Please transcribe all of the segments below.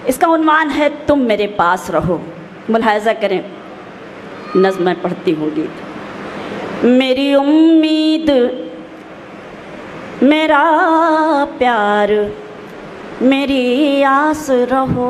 इसका उन्वान है तुम मेरे पास रहो। मुलाहिज़ा करें, नज़्म मैं पढ़ती हूँ गीत। मेरी उम्मीद मेरा प्यार मेरी आस रहो,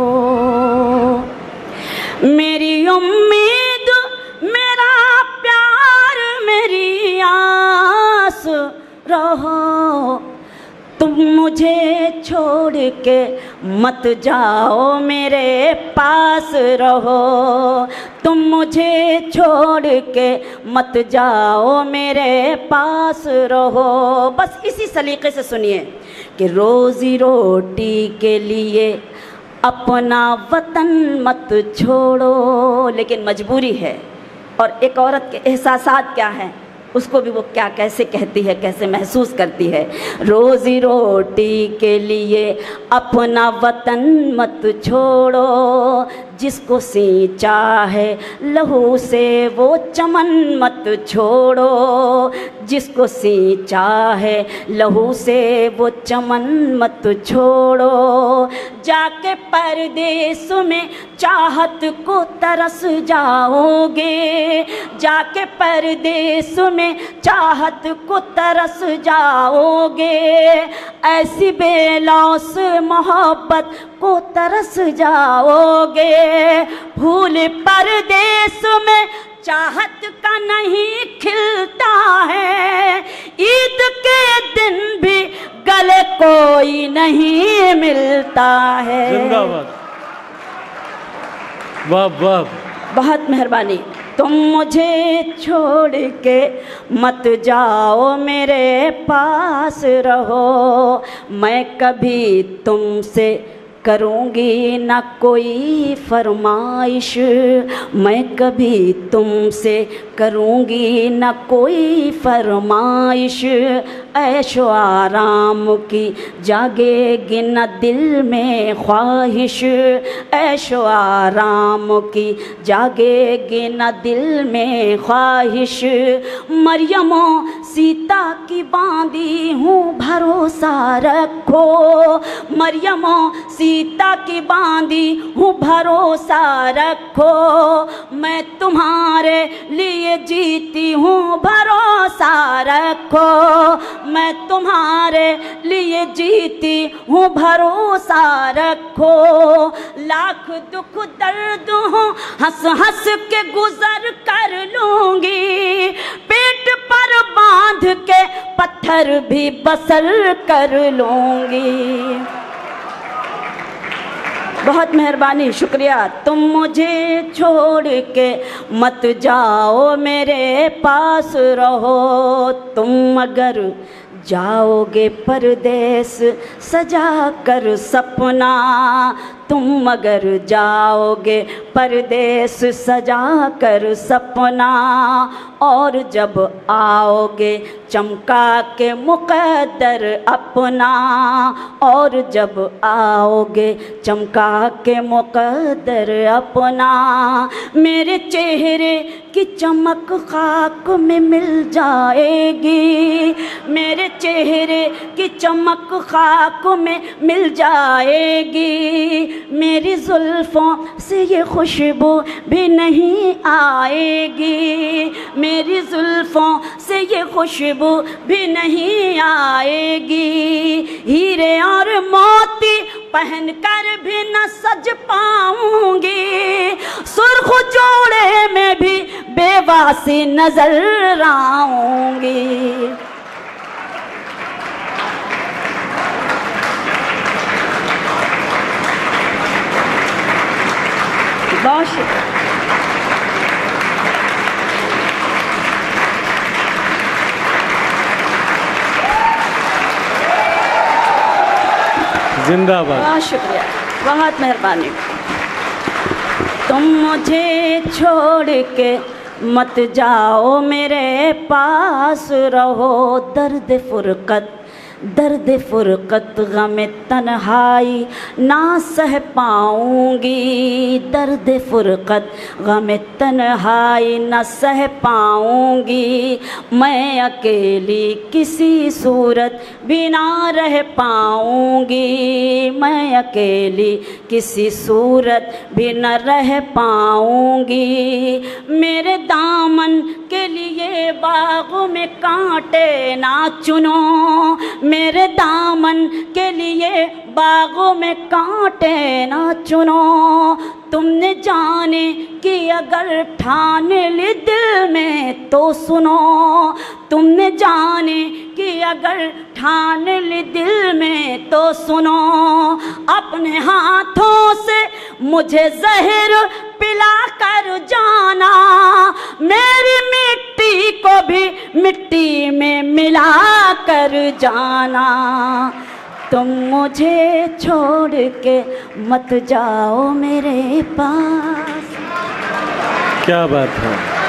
मेरी उम्मीद मेरा प्यार मेरी आस रहो। तुम मुझे छोड़ के मत जाओ, मेरे पास रहो। तुम मुझे छोड़ के मत जाओ, मेरे पास रहो। बस इसी सलीके से सुनिए कि रोज़ी रोटी के लिए अपना वतन मत छोड़ो। लेकिन मजबूरी है, और एक औरत के एहसासात क्या हैं उसको भी वो क्या कैसे कहती है, कैसे महसूस करती है। रोज़ी रोटी के लिए अपना वतन मत छोड़ो, जिसको सींचा है लहू से वो चमन मत छोड़ो। जिसको सींचा है लहू से वो चमन मत छोड़ो। जाके परदेस में चाहत को तरस जाओगे, जाके परदेस में चाहत को तरस जाओगे। ऐसी बेलौस मोहब्बत को तरस जाओगे। फूल परदेस में चाहत का नहीं खिलता है, ईद के दिन भी गले कोई नहीं मिलता है। जिंदाबाद, वाह वाह, बहुत मेहरबानी। तुम मुझे छोड़ के मत जाओ, मेरे पास रहो। मैं कभी तुमसे करूँगी ना कोई फरमाइश, मैं कभी तुमसे करूँगी ना कोई फरमाइश। ऐशो आराम की जागेगी न दिल में ख्वाहिश, ऐशो आराम की जागेगी न दिल में ख्वाहिश। मरियमो सीता की बांधी हूँ भरोसा रखो, मरियमो सीता की बांधी हूँ भरोसा रखो। मैं तुम्हारे लिए जीती हूँ भरोसा रखो, मैं तुम्हारे लिए जीती हूँ भरोसा रखो। लाख दुख दर्द हो हंस हंस के गुजर कर लूँगी, पेट पर बांध के पत्थर भी बसर कर लूँगी। बहुत मेहरबानी, शुक्रिया। तुम मुझे छोड़ के मत जाओ, मेरे पास रहो। तुम अगर जाओगे परदेस सजा कर सपना, तुम अगर जाओगे परदेस सजा कर सपना। और जब आओगे चमका के मुक़द्दर अपना, और जब आओगे चमका के मुक़द्दर अपना। मेरे चेहरे की चमक खाक में मिल जाएगी, मेरे चेहरे की चमक खाक में मिल जाएगी। मेरी जुल्फ़ों से ये खुशबू भी नहीं आएगी, मेरी जुल्फ़ों से ये खुशबू भी नहीं आएगी। हीरे और मोती पहन कर भी न सज पाऊंगी, सुर्ख जोड़े में भी बेवासी नजर आऊंगी। बहुत जिंदाबाद, बहुत शुक्रिया, बहुत मेहरबानी। तुम मुझे छोड़ के मत जाओ, मेरे पास रहो। दर्द फुरकत दर्द फुरकत गम तन्हाई ना सह पाऊंगी, दर्द फुरकत गम तन्हाई ना सह पाऊंगी, मैं अकेली किसी सूरत भी ना रह पाऊंगी, मैं अकेली किसी सूरत भी न रह पाऊंगी। मेरे दामन के लिए बागों में कांटे ना चुनो, मेरे दामन के लिए बागों में कांटे ना चुनो, तुमने जाने कि अगर ठान ली दिल में तो सुनो, तुमने जाने कि अगर ठान ली दिल में तो सुनो, अपने हाथों से मुझे जहर पिला कर जाना, मेरी मिट्टी को भी मिट्टी में मिला कर जाना, तुम मुझे छोड़ के मत जाओ मेरे पास। क्या बात है।